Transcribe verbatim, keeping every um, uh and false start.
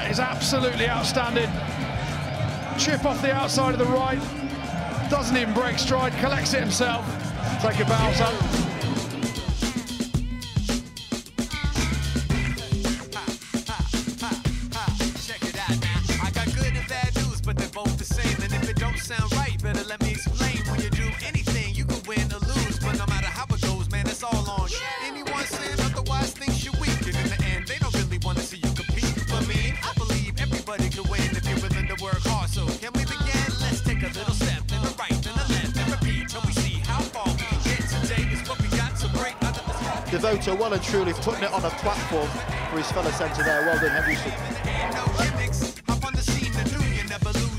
That is absolutely outstanding. Chip off the outside of the right. Doesn't even break stride, collects it himself. Take a bounce up. Check it out now. I got good and bad news, but they're both the same. And if it don't sound right, better let me explain. When you do anything, you can win or lose. But no matter how it goes, man, it's all on you. Anyone saying otherwise thinks you're weak. And in the end, they don't really want to see you compete. But me, I believe everybody can win if you're willing to work hard. So can we begin? Let's take a little step to the right, to the left, and repeat till we see how far we can get. Today is what we got to break out of this. Devoto well and truly putting it on a platform for his fellow centre there. Well done, Henderson. No gimmicks, hop on the scene, the new, you never lose.